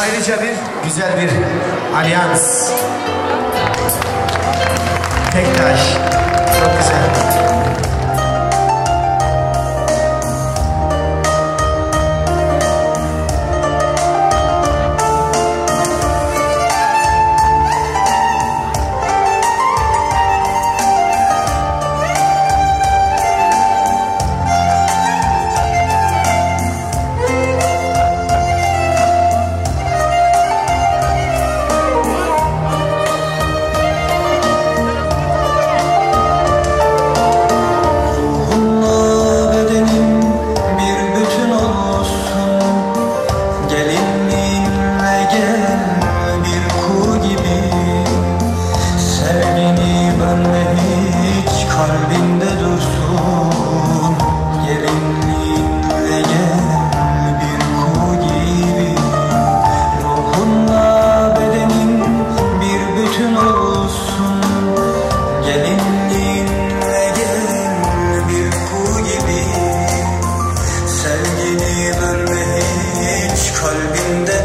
ayrıca bir güzel bir alyans. Tek taş. Çok güzel. Kalbinde dursun, gelinliğinle gel bir kuğu gibi. Ruhunla bedenin bir bütün olsun, gelinliğinle gel bir kuğu gibi. Sevgini bölme hiç kalbinde